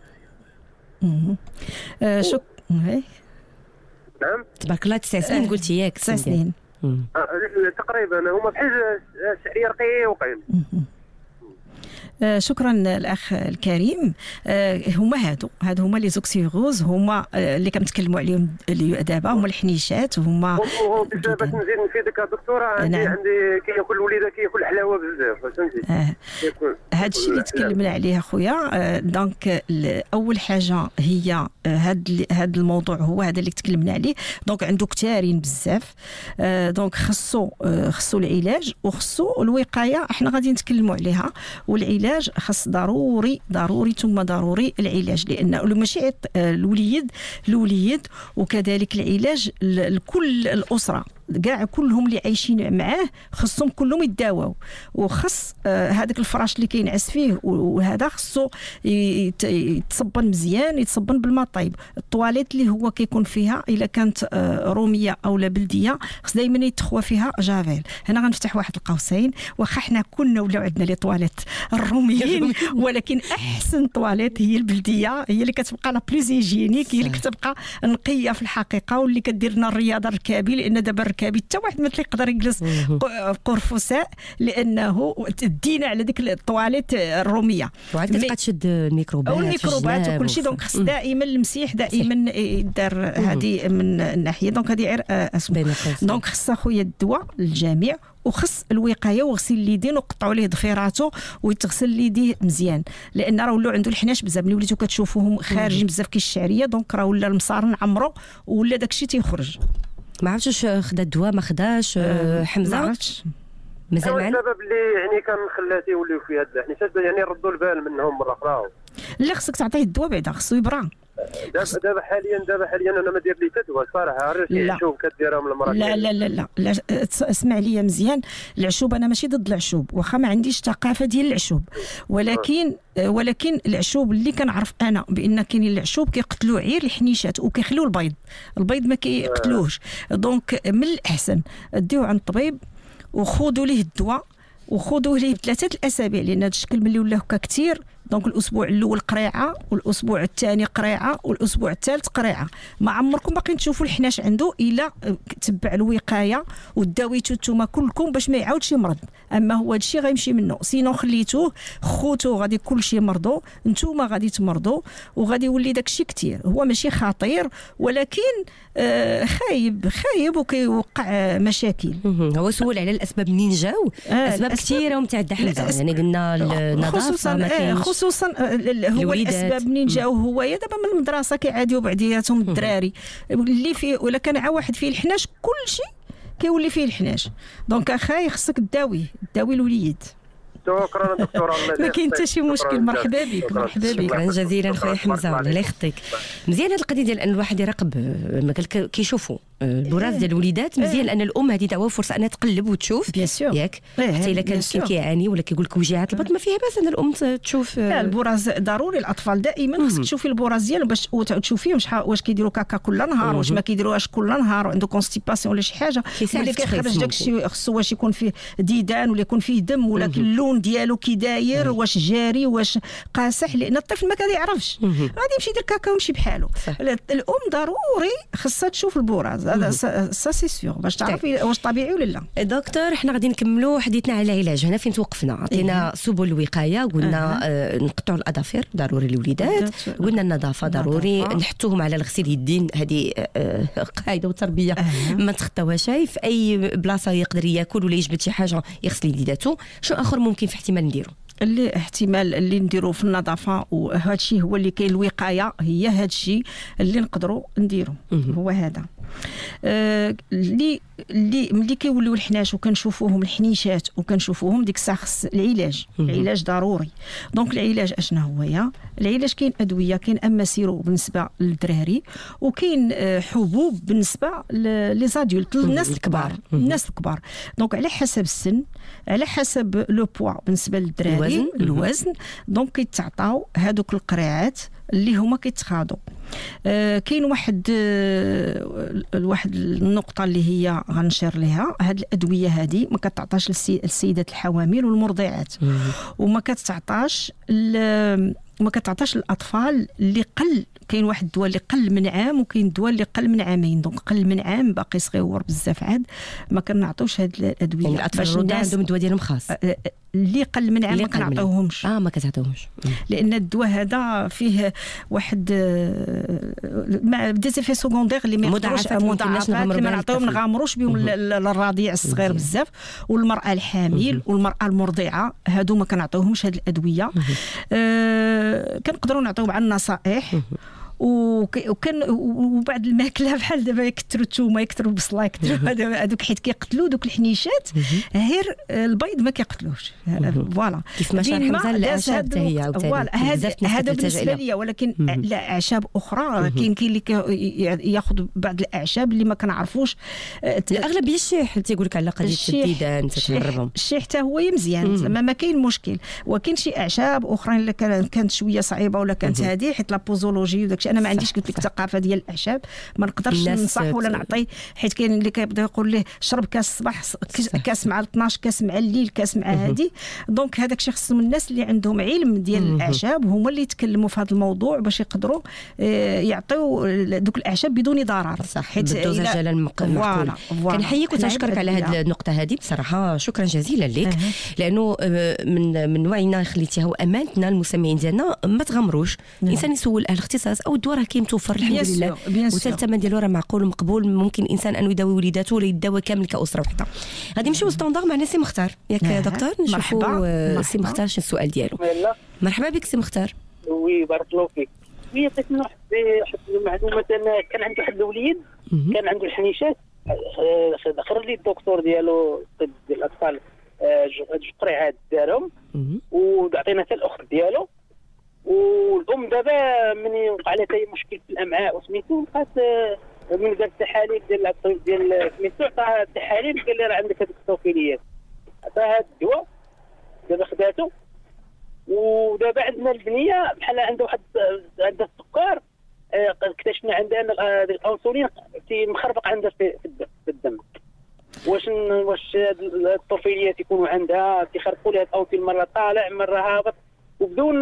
نعم تبارك الله 9 سنين قلتي ياك؟ 9 سنين تقريبا هما بحال الشعريه رقيقين. شكرا الاخ الكريم. هادو هما لي زوكسيغوز، هما اللي كنتكلموا عليهم دابا، هما الحنيشات، هما باش نزيد نفيدك دكتوره. عندي كياكل الوليده كياكل الحلاوه بزاف، فهمتي. هذا الشيء اللي تكلمنا عليه اخويا. دونك اول حاجه هي هذا الموضوع هو هذا اللي تكلمنا عليه. دونك عنده كتارين بزاف، دونك خصو العلاج وخصو الوقايه، احنا غادي نتكلموا عليها. والعلاج خاص ضروري ثم ضروري العلاج، لانه ماشي الوليد وكذلك العلاج لكل الاسره كاع كلهم اللي عايشين معاه خصهم كلهم يتداواو. وخص هذاك الفراش اللي كينعس فيه وهذا خصو يتصبن مزيان، يتصبن بالماء الطيب. الطواليت اللي هو كيكون فيها الا كانت روميه او لا بلديه خص دائما يتخوى فيها جافيل. هنا غنفتح واحد القوسين، واخا حنا كنا ولاو عندنا لي طواليت الروميين ولكن احسن طواليت هي البلديه، هي اللي كتبقى لا بلوز هيجينيك، هي اللي كتبقى نقيه في الحقيقه، واللي كدير لنا الرياضه الركابي. لان دابا الركابي حتى واحد ما يقدر يجلس قرفساء لانه دينا على ديك الطواليت الروميه، كتبقى تشد الميكروبات وكل شيء. دونك خص دائما المسيح دائما يدار هذه من الناحيه. دونك هذه غير دونك خص اخويا الدواء للجميع، وخص الوقايه وغسل اليدين وقطعوا ليه ضفيراته ويتغسل يديه مزيان. لان راه ولاو عنده الحناش بزاف، ملي وليتو كتشوفوهم خارجين بزاف كالشعريه، دونك راه ولا المصارن عمرو ولا داكشي تيخرج. ما عرفتش خدا الدواء ما خداش حمزه؟ ما عرفتش مازال معنا. السبب اللي يعني كان خلاتي يوليو في هاد الحنيشات يعني ردوا البال منهم مره اخرى. لا خصك تعطيه الدواء بعدا، خصو يبرا. دابا حاليا انا ما داير لي حتى دواء صراحه، غير شي عشوب كديرهم المراه. لا اسمع لي مزيان. العشوب انا ماشي ضد العشوب، واخا ما عنديش ثقافه ديال العشوب، ولكن العشوب اللي كنعرف انا بان كاينين العشوب كيقتلوا عير الحنيشات وكيخليو البيض ما كيقتلوهش. دونك من الاحسن ديوه عند الطبيب وخذوا ليه الدواء وخذوه ليه ب3 الاسابيع، لان هذا الشكل ملي ولا هكا كثير. دونك الاسبوع الاول قريعه، والاسبوع الثاني قريعه، والاسبوع الثالث قريعه. ما عمركم باقي تشوفوا الحناش عنده الا تبع الوقايه وداويتو نتوما كلكم باش ما يعاودش يمرض. اما هو هذا الشيء غيمشي منه، سينو خليتوه خوتو غادي كل شيء مرضوا، نتوما غادي تمرضوا وغادي يولي داك الشيء كثير. هو ماشي خطير ولكن خايب وكيوقع مشاكل. هو سول على الاسباب منين جاو، اسباب كثيره ومتعدده حمزه. يعني قلنا النظافه خصوصا هو الاسباب منين جاو. هو دابا من المدرسه كيعاديو بعضياتهم الدراري اللي فيه، ولا كان عا واحد فيه الحناش كل شيء كيولي فيه الحناش. دونك اخاي خصك تداوي الوليد. شكرا دكتوره. ما كاين حتى شي مشكل. مرحبا بك. شكرا جزيلا خويا حمزه، الله يخطيك. مزيان هذه القضيه ديال ان الواحد يراقب ما قال كيشوفوا البراز ديال الوليدات. مزيان لان الام هذه تعاود فرصه انها تقلب وتشوف ياك، حتى الا كان كيعاني ولا كيقول لك وجيعات البطن ما فيها باس ان الام تشوف. لا البراز ضروري. الاطفال دائما خصك تشوفي البراز ديالهم باش وتعاود تشوفيه واش كيديروا كاكا كل نهار، واش ما كيديروهاش كل نهار، عنده كونستيباسيون ولا شي حاجه اللي كيخرج داك الشيء. خصو واش يكون فيه ديدان ولا يكون فيه دم، ولكن اللون ديالو كي داير، واش جاري واش قاصح، لان الطفل ما كيعرفش غادي يمشي يدير كاكا ويمشي بحاله. الام ضروري خصها تشوف البراز، هذا سا سي سيغ باش تعرفي واش طبيعي ولا لا. دكتور احنا غادي نكملوا حديثنا على العلاج. هنا فين توقفنا؟ عطينا سبل الوقايه، قلنا نقطعوا الاظافر ضروري للوليدات، قلنا النظافه ضروري، نحطوهم على الغسيل يدين، هذه قاعده وتربيه ما تخطاوهاش. في اي بلاصه يقدر ياكل ولا يجبد شي حاجه يغسل يديداتو. شو اخر ممكن في احتمال نديرو؟ اللي احتمال اللي نديروه في النظافه، وهذا الشيء هو اللي كاين. الوقايه هي هذا الشيء اللي نقدروا نديروه، هو هذا اللي ملي كيوليو الحناش وكنشوفوهم الحنيشات وكنشوفوهم ديك الساعه خص العلاج. العلاج ضروري. دونك العلاج اشنا هو العلاج؟ كاين ادويه، كاين اماسيرو بالنسبه للدراري، وكاين حبوب بالنسبه لي زادولت، الناس الكبار. دونك على حسب السن، على حسب لو بوا بالنسبه للدراري الوزن. دونك كيتعطاو هذوك القرعات اللي هما كيتخاضوا. كاين واحد النقطه اللي هي غنشير ليها. هاد الادويه هذه ما كتعطاش للسيدات الحوامل والمرضعات، وما كتعطاش الاطفال اللي قل. كاين واحد الدواء اللي قل من عام، وكاين الدواء اللي قل من عامين. دونك قل من عام باقي صغيور بزاف عاد ما كنعطيوش هاد الادويه. يعني الاطفال الرضع عندهم الدواء ديالهم خاص. اللي قل من عام ما كنعطيوهمش. ما كتعطيوهمش، لان الدواء هذا فيه واحد دي زيفي سكوندير اللي ما مضاعفات اللي ما نعطيوهم، نغامروش بهم للرضيع الصغير بزاف، والمراه الحامل والمراه المرضعه هادو ما كنعطيوهمش هاد الادويه. كنقدروا نعطيو مع النصائح. وكان وبعد الماكله بحال دابا يكثروا الثومه، يكثروا البصله، يكثروا هذوك حيت كيقتلوا دوك الحنيشات. غير البيض ما كيقتلوش. فوالا كيف ما شرح حمزه الاعشاب حتى هي عاوتاني هذا بالنسبه لي. ولكن لا، اعشاب اخرى كاين اللي ياخذ بعض الاعشاب اللي ما كنعرفوش. الاغلبيه الشيح تيقول لك على قضيه الديدان تتهربهم. الشيح حتى هو مزيان، زعما ما كاين مشكل. وكاين شي اعشاب اخرى اللي كانت شويه صعيبه ولا كانت هذه، حيت لا بوزولوجي وداك انا ما عنديش قلت لك الثقافه ديال الاعشاب، ما نقدرش ننصح ولا نعطي. حيت كاين اللي كيبدا يقول ليه شرب كاس الصباح، كاس مع 12، كاس مع الليل، كاس مع هذه. دونك هذاك شي خصهم الناس اللي عندهم علم ديال الاعشاب هما اللي يتكلموا في هذا الموضوع باش يقدروا يعطيو دوك الاعشاب بدون ضرر. حيت بالدوزاج المقبول. كنحييك وتنشكرك على هذه النقطه هذه بصراحه، شكرا جزيلا لك. لانه من وعينا خليتيها وامانتنا المستمعين ديالنا ما تغامروش. الانسان يسول اهل الاختصاص او الدواء راه كاين متوفر الحمد لله، والثمن ديالو راه معقول ومقبول. ممكن الانسان انه يداوي وليداته ولا يداوي كامل كاسره وحده. غادي نمشيو ستاندار معنا سي مختار، ياك دكتور؟ نشوفوا سي مختار شنو السؤال ديالو. مرحبا بك سي مختار. وي بارك الله فيك. عطيت لنا واحد المعلومات. انا كان عندي واحد الوليد كان عنده الحنيشات، خرج لي الدكتور ديالو طب ديال الاطفال جوج قريعات دارهم، وعطينا حتى الاخت ديالو. والام دابا من وقع لها اي مشكل في الامعاء وسميتو، بقات من دار التحاليل ديال سميتو، عطاها التحاليل قال لي راه عندك هذيك الطوفيليات، عطاها هذا الدواء دابا خداتو. ودابا عندنا البنيه بحال عندها عندها السكر، اكتشفنا عندها الانسولين مخربق عندها في الدم. واش الطفيليات يكونوا عندها تيخربقوا لها الانسولين مره طالع مره هابط وبدون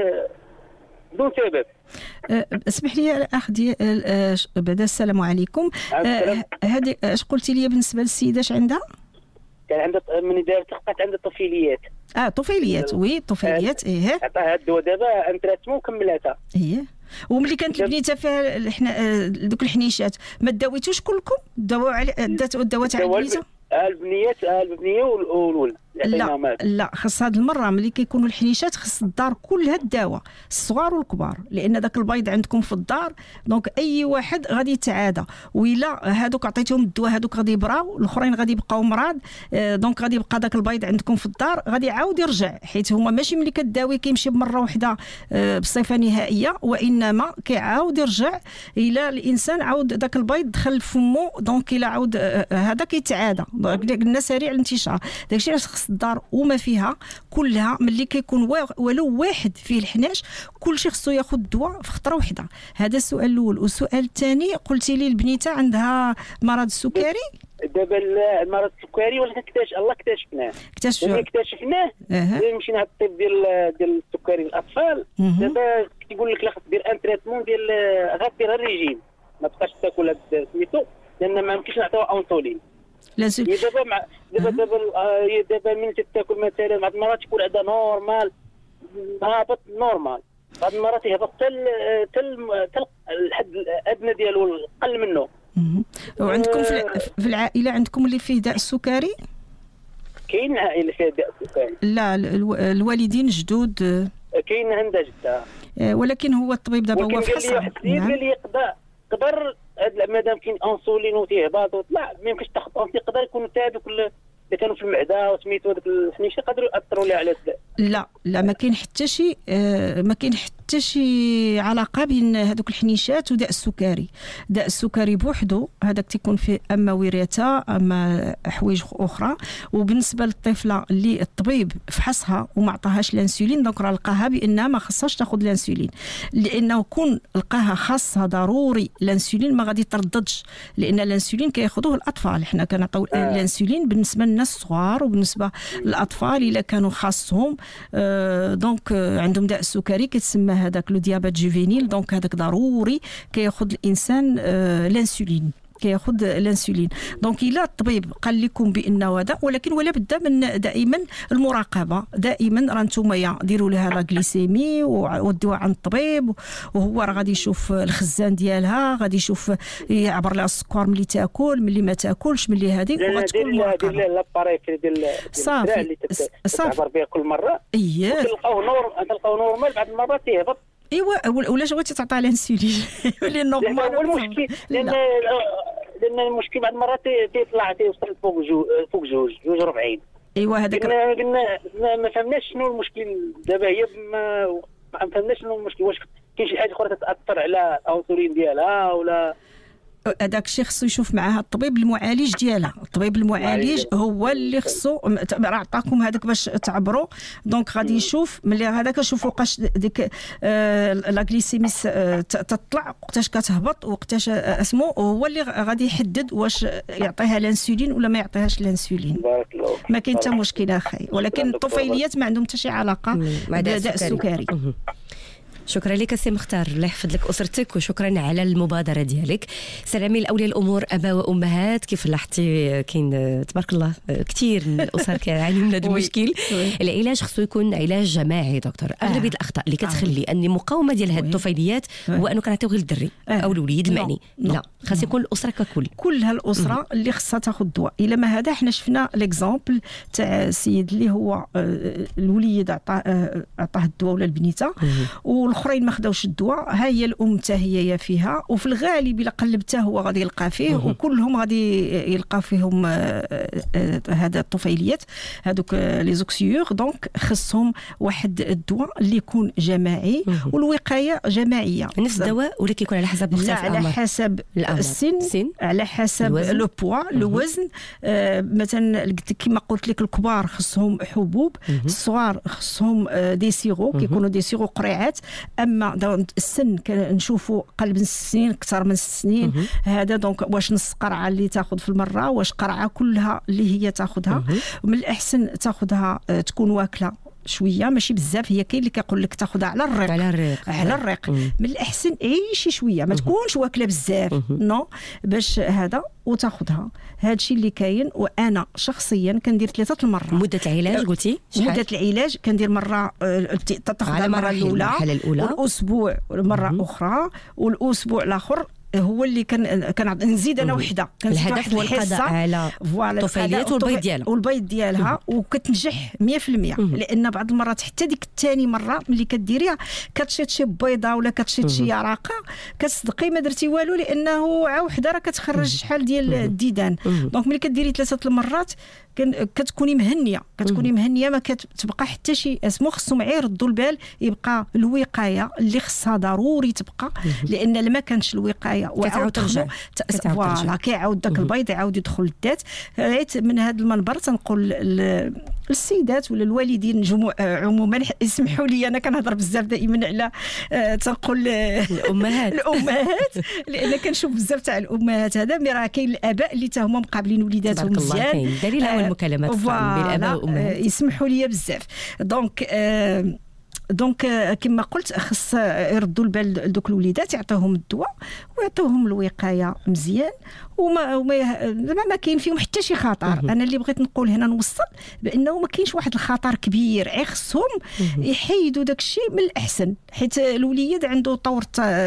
سبب. اسمح لي الاخ بعد السلام عليكم. هذه اش قلتي لي بالنسبه للسيده اش عندها؟ كان عندها من دارت تقات عندها طفيليات. طفيليات. وي طفيليات. عطاها الدواء دابا انتراتمون وكملاتها. وملي كانت البنيته فيها دوك الحنيشات ما داويتوش كلكم؟ داوات على البنيته؟ البنيه والولد. لا خص هذه المره ملي كيكونوا الحنيشات خص الدار كلها الدواء، الصغار والكبار، لان داك البيض عندكم في الدار. دونك اي واحد غادي يتعادى، وإلا هذوك عطيتهم الدواء هذوك غادي يبراو، الاخرين غادي يبقاو مرض. دونك غادي يبقى داك البيض عندكم في الدار غادي يعاود يرجع، حيت هما ماشي ملي كداوي كيمشي بمره واحده بصفه نهائيه، وانما كيعاود يرجع الى الانسان عاود داك البيض دخل فمه. دونك الى عاود هذا كيتعادى، قلنا سريع الانتشار. داكشي علاش خص الدار وما فيها كلها ملي كيكون ولو واحد فيه الحناش كلشي خصو ياخذ الدواء في خطره وحده. هذا السؤال الاول. والسؤال الثاني قلتي لي البنيته عندها مرض السكري. دابا المرض السكري ولا الله اكتشفناه مشينا على الطب ديال السكري للاطفال. دابا كيقول لك لا خص دير ان تريتمون ديال غير الريجيم، ما تبقاش تاكل سميتو، لان ما يمكنش نعطيوها انسولين. لازم دابا من تاكل مثلا بعض المرات يكون عندها نورمال هابط نورمال، بعض المرات يهبط حتى الحد الادنى ديالو اقل منه. وعندكم في العائله عندكم اللي فيه داء السكري؟ كاين عائله فيها داء السكري؟ لا الوالدين جدود كاين عندها جده، ولكن هو الطبيب دابا هو في حصه. قال لي يقدر مادام كاين انسولين وتهبط وطلع ما يمكنش تاخذ يقدر يكون تابع كل اللي كانوا في المعده وسميتو هذوك الحنيشه يقدروا ياثروا لها على الداء. لا ما كاين حتى شي علاقه بين هذوك الحنيشات وداء السكري. داء السكري بوحدو هذاك تيكون فيه اما وراثه اما حوايج اخرى. وبالنسبه للطفله اللي الطبيب فحصها وما عطاهاش الانسولين دونك راه لقاها بانها ما خصهاش تاخذ الانسولين، لانه كون لقاها خاصها ضروري الانسولين ما غادي ترددش، لان الانسولين كياخذوه الاطفال. حنا كنعطيو الانسولين بالنسبه للناس الصغار وبالنسبه للاطفال الا كانوا خاصهم دونك عندهم داء السكري كتسمى هذاك لو ديابات جوفينيل. دونك هذاك ضروري كياخذ الانسان الانسولين، كياخذ الانسولين. دونك الا الطبيب قال لكم بانه هذا، ولكن ولا بد من دائما المراقبه. دائما راه نتوما ديروا لها لا غليسيمي ودوها عند الطبيب، وهو راه غادي يشوف الخزان ديالها، غادي يشوف يعبر لها السكر ملي تاكل ملي ما تاكلش ملي هذه، وغتكون مراقبه. دير لاباري ديال صافي تعبر بها كل مره. تلقاو نورمال بعض المرات تهبط. ايوا ولا بغيتي تعطيها الانسولين اللي نورمال. هو المشكل لان المشكل بعض المرات تيطلع تيوصل فوق جوج 40. ايوا هذاك قلنا ما فهمناش شنو المشكل دابا. هي ما فهمناش شنو المشكل، واش كاين شي حاجه اخرى تاثر على الانسولين ديالها ولا هذاك الشيء خصو يشوف معاها الطبيب المعالج ديالها. الطبيب المعالج هو اللي خصو راه عطاكم هذاك باش تعبروا. دونك غادي يشوف ملي هذاك يشوف وقاش ديك لا غليسيمي تطلع وقتاش كتهبط وقتاش اسمو، هو اللي غادي يحدد واش يعطيها الانسولين ولا ما يعطيهاش الانسولين. بارك الله ما كاين حتى مشكل اخي، ولكن الطفيليات ما عندهم حتى شي علاقه بداء السكري. شكرا لك سي مختار، الله يحفظ لك اسرتك، وشكرا على المبادره ديالك. سلامي لاولياء الامور، اباء وامهات. كيف لاحظتي كاين تبارك الله كثير من الاسر كيعاني من هذا المشكل. العلاج خصو يكون علاج جماعي دكتور. اغلبيه الاخطاء اللي كتخلي ان المقاومه ديال هاد الطفيليات هو انه كنعطيو غير الدري او الوليد المعني. لا خاص يكون الاسره ككل، كلها الاسره اللي خصها تاخذ الدواء. الا ما هذا حنا شفنا ليكزامبل تاع السيد اللي هو الوليد عطاه الدواء ولا البنيته والاخرين ما خداوش الدواء، ها هي الام حتى هي فيها. وفي الغالب الا قلبته هو غادي يلقى فيه وكلهم غادي يلقى فيهم هذا الطفيليات هذوك لي زوكسيور. دونك خصهم واحد الدواء اللي يكون جماعي والوقايه جماعيه. نفس الدواء ولا كيكون على حسب مختلف على حسب السن، على حسب لو بوا الوزن. مثلا كما قلت لك الكبار خصهم حبوب، الصغار خصهم دي سيرو كيكونوا دي سيرو قريعات. اما السن كنشوفوا قلب 6 سنين اكثر من 6 سنين هذا دونك واش نص قرعه اللي تاخذ في المره، واش قرعه كلها اللي هي تاخذها. من الاحسن تاخذها تكون واكله شويه ماشي بزاف. هي كاين اللي كيقول لك تاخذها على الريق من الاحسن عيشي شويه ما تكونش واكله بزاف نو باش هذا وتاخذها. هذا الشيء اللي كاين. وانا شخصيا كندير 3 المرات. مده العلاج قلتي مده العلاج كندير مره تاخذها المره الاولى والاسبوع مره اخرى والاسبوع الاخر هو اللي نزيد انا وحده. الهدف هو القضاء على الطفيليات والبيض ديالها وكتنجح 100%. لان بعض المرات حتى ديك الثاني مره ملي كديريها كتشيط شي بيضه ولا كتشيط شي يراقه كتصدقي ما درتي والو، لانه عا وحده راه كتخرج شحال ديال الديدان. دونك ملي كديري 3 المرات كتكوني مهنيه ما كتبقى حتى شي اسمو. خصهم غير يردوا البال يبقى الوقايه اللي خصها ضروري تبقى، لان ما كانش الوقايه وعاود ترجع فوالا كيعاود داك البيض يعاود يدخل الذات. من هذا المنبر تنقول للسيدات ولا الوالدين عموما اسمحوا لي انا كنهضر بزاف دائما على تنقول الامهات لان كنشوف بزاف تاع الامهات هذا. مي راه كاين الاباء اللي تا هما مقابلين وليداتهم مزيان. دليل على المكالمات بين الاباء والامهات. يسمحوا لي بزاف. دونك دونك كما قلت خص يردوا البال دوك الوليدات، يعطيوهم الدواء ويعطيوهم الوقايه مزيان، وما كاين فيهم حتى شي خطر. انا اللي بغيت نقول هنا نوصل بانه ما كاينش واحد الخطر كبير، خصهم يحيدوا داك الشيء من الاحسن، حيت الوليد عنده طور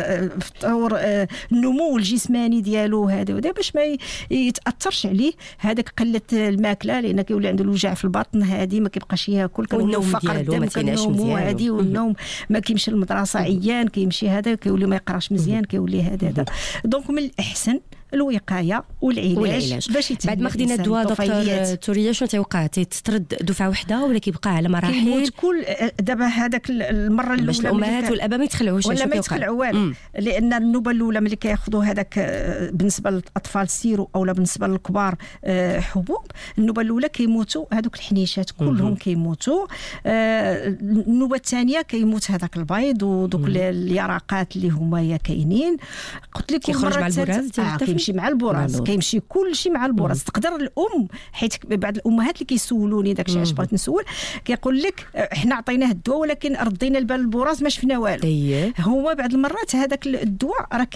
النمو الجسماني ديالو هذا ودا باش ما يتاثرش عليه هذاك قله الماكله، لان كيولي عنده الوجع في البطن هذه ما كيبقاش ياكل، كنولوا فقر الدم كنومو هذه، والنوم ما كيمشي للمدرسه عيان، كيمشي هذا كيولي ما يقراش مزيان، كيولي هذا. دونك من الاحسن الوقايه والعلاج باش بعد ما خدينا الدواء دكتور توريا شنو تيوقع؟ تترد دفعه واحده ولا كيبقى على مراحل؟ كيموت كل دابا هذاك المره الاولى باش الامهات والاباء ما يتخلعوش ولا ما يتخلعوا والو، لان النوبه الاولى ملي كياخذوا هذاك بالنسبه للاطفال السيرو اولا بالنسبه للكبار حبوب، النوبه الاولى كيموتوا هذوك الحنيشات كلهم كيموتوا، النوبه الثانيه كيموت هذاك البيض ودوك اليرقات اللي هما كاينين. قلت لكم كيخرج مع البراز كيمشي مع البراز، كيمشي كل شيء مع البراز. تقدر الام، حيت بعض الامهات اللي كيسولوني داكشي علاش بغيت نسول، كيقول لك احنا عطيناه الدواء ولكن ردينا البال البراز ما شفنا والو. هو بعض المرات هذاك الدواء راه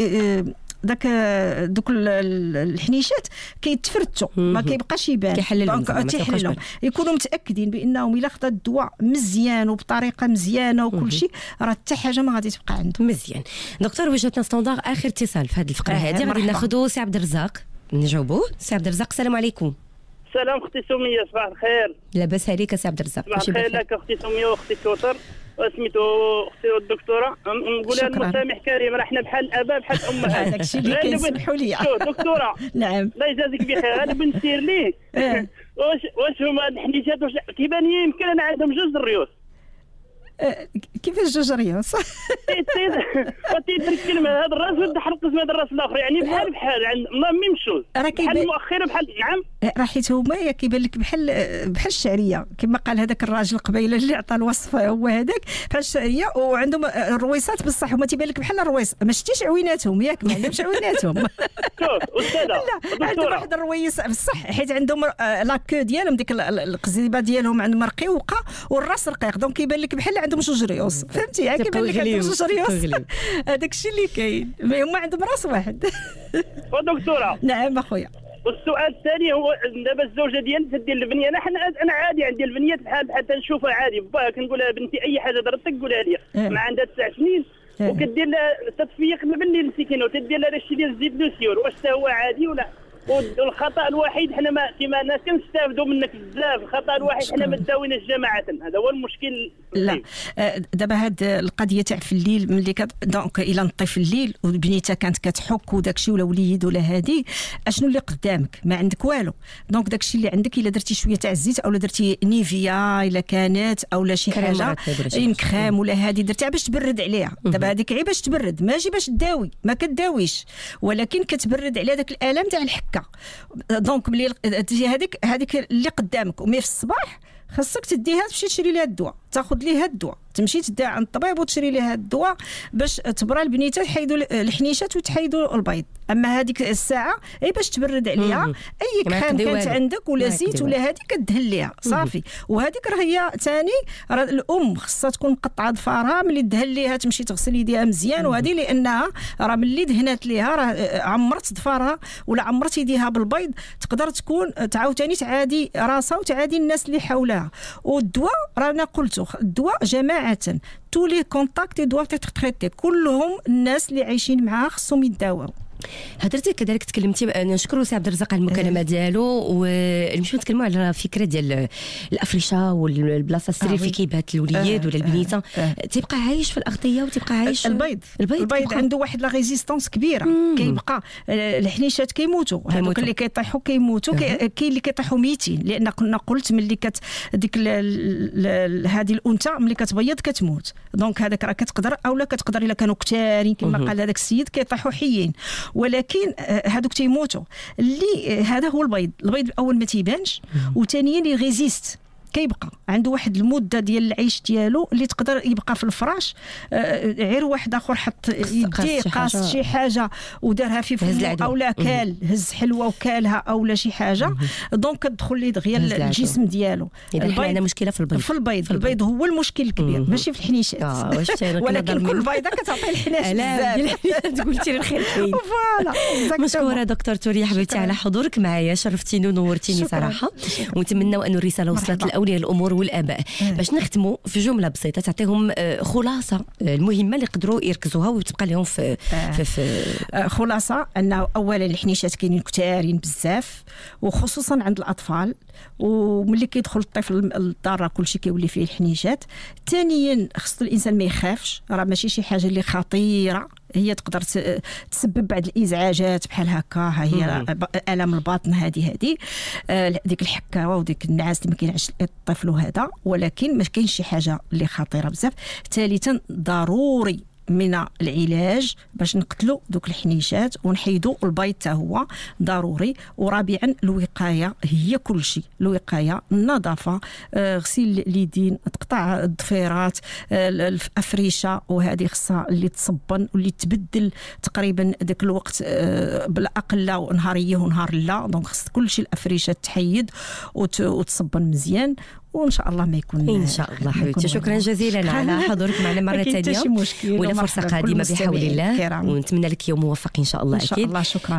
دوك الحنيشات كيتفرتوا ما كيبقاش يبان، تيحللهم يكونوا متاكدين بانهم الا خدا الدواء مزيان وبطريقه مزيانه وكل شيء راه حتى حاجه ما غادي تبقى عنده. مزيان دكتور، وجهتنا ستاندار اخر اتصال في هذه الفقره هذه، غادي ناخذوا سي عبد الرزاق نجاوبوه. سي عبد الرزاق السلام عليكم. السلام اختي سميه، صباح الخير. لاباس عليك سي عبد الرزاق؟ صباح الخير لك اختي سميه واختي كوثر، سميتو اختي الدكتوره. نقول لها المسامح كريم، راه حنا بحال الاباء بحال الامهات. هذاك الشيء اللي كيسمحوا لي. دكتوره نعم الله يجازيك بخير، انا بنت سير ليه واش هما الحنيشات كيبان لي يمكن انا عندهم جوج الريوس. كيفاش جوج ريوس؟ تيدير الكلمه هذا الراس وتحرق اسم هذا الراس الاخر، يعني بحال عند ميمشوز بحال المؤخره بحال. نعم راه حيت هما كيبان لك بحال الشعريه كما قال هذاك الراجل قبيله اللي عطى الوصف، هو هذاك بحال الشعريه وعندهم الرويصات بصح هما تيبان لك بحال الرويص، ما شتيش عويناتهم ياك؟ ما عندهمش عويناتهم. شوف استاذه لا عندهم واحد الرويص بصح، حيت عندهم لاكو ديالهم ديك القزيبه ديالهم عندهم رقيقه والراس رقيق، دونك كيبان لك بحال عندهم جوج ريوس، فهمتي؟ كيبان لك عندهم جوج ريوس. هذاك الشيء اللي كاين، هما عندهم راس واحد. ودكتوره نعم اخويا. والسؤال الثاني هو دابا الزوجه ديالي تدير البنيه، انا عادي عندي البنيه بحال تنشوفها عادي، كنقول لها بنتي اي حاجه درتك قولها لي، ما عندها 9 سنين وكدير لها تتفيق من بالليل مسكينه وتدير لها داكشي ديال الزيت لوسيور، واش هو عادي ولا؟ والخطا الوحيد حنا ما كما الناس كنستافدوا منك بزاف، الخطا الوحيد حنا ما داويناش جماعه، هذا هو المشكل. لا دابا هاد القضيه تاع في الليل ملي دونك الا نطي في الليل وبنيتها كانت كتحك وداكشي ولا وليد ولا هادي، اشنو اللي قدامك؟ ما عندك والو، دونك داكشي اللي عندك الا درتي شويه تاع الزيت او درتي نيفيا الا كانت اولا شي حاجه كريم ولا هادي درتيها باش تبرد عليها. دابا هذيك عيب باش تبرد، ماشي باش تداوي، ما كتداويش ولكن كتبرد على داك الالم تاع الحكه. دونك ملي تجي هذيك اللي قدامك ومي في الصباح خاصك تديها تمشي تشري لها الدواء، تاخذ ليها الدواء، تمشي تديها عند الطبيب وتشري لها الدواء باش تبرى البنيته، تحيدوا الحنيشات وتحيدوا البيض. اما هذيك الساعه اي باش تبرد عليها اي كريم كانت عندك ولا زيت ولا هذيك كدهن ليها صافي. وهذيك راه هي ثاني راه الام خاصها تكون مقطعه ظفارها ملي دهن ليها تمشي تغسل يديها مزيان، وهذه لانها راه ملي دهنات ليها راه عمرت ظفارها ولا عمرت يديها بالبيض، تقدر تكون تعاوتاني تعادي راسها وتعادي الناس اللي حولها. والدواء رانا قلتو الدواء جماعه تو لي كونتاكت دو تيتر تريتي، كلهم الناس اللي عايشين معاها خصهم يداواو. هضرتي كذلك تكلمتي، نشكروا سي عبد الرزاق على المكالمه ديالو، ونمشيو نتكلموا على فكره ديال الافريشه والبلاصه السرير في كيبات الوليد ولا البنيته، تيبقى عايش في الاغطيه وتبقى عايش البيض عنده واحد لا ريزيستانس كبيره، كيبقى الحنيشات كيموتوا، هذوك اللي كيطيحوا كيموتوا، كاين اللي كيطيحوا ميتين، لان كنا قلت ملي ديك هذه الانثى ملي كتبيض كتموت، دونك هذاك راه كتقدر اولا كتقدر الا كانوا كثارين كما قال هذاك السيد كيطيحوا حيين، ولكن هذوك تيموتوا. اللي هذا هو البيض اول ما تيبانش، وثانيا لي ريزيست كيبقى عنده واحد المده ديال العيش ديالو اللي تقدر يبقى في الفراش. غير واحد اخر حط يديه قاص شي حاجه ودارها في فمه او لا كال هز حلوه وكالها او لا شي حاجه، دونك كتدخل ليه دغيا الجسم ديالو. البيض عندنا مشكله في البيض. البيض هو المشكل الكبير ماشي في الحنيشات. ولكن كل بيضه كتعطي الحناش بزاف. قلتي الخير كاين. فوالا مشكوره دكتور توريا حبيبتي على حضورك معايا، شرفتيني ونورتيني صراحه، ونتمنوا ان الرساله وصلت لاولياء الامور والاباء. باش نختموا في جمله بسيطه تعطيهم خلاصه المهمه اللي يقدروا يركزوها وتبقى لهم في خلاصه انه اولا الحنيشات كاينين كثارين بزاف وخصوصا عند الاطفال، وملي كيدخل الطفل للدار كل شيء كيولي فيه الحنيشات. ثانيا خص الانسان ما يخافش، راه ماشي شي حاجه اللي خطيره، هي تقدر تسبب بعض الازعاجات بحال هكا، ها هي الام البطن هذه ديك الحكاوه وديك النعاس اللي ما كينعش الطفل وهذا، ولكن ما كاينش شي حاجه اللي خطيره بزاف. ثالثا ضروري من العلاج باش نقتلوا دوك الحنيشات ونحيدوا البيض حتى هو ضروري. ورابعا الوقايه هي كل شيء، الوقايه، النظافه، غسيل اليدين، تقطع الضفيرات، الافريشه، وهذه خصها اللي تصبن واللي تبدل تقريبا داك الوقت بالاقل نهاريه ونهار لا. دونك خص كل شيء الافريشه تحيد وتصبن مزيان، وان شاء الله ما يكون ان شاء الله. حبيبتي شكرا جزيلا على حضورك معنا مره ثانيه، ولا فرصه قادمه بحول الله، ونتمنى لك يوم موفق ان شاء الله. اكيد ان شاء الله. شكرا.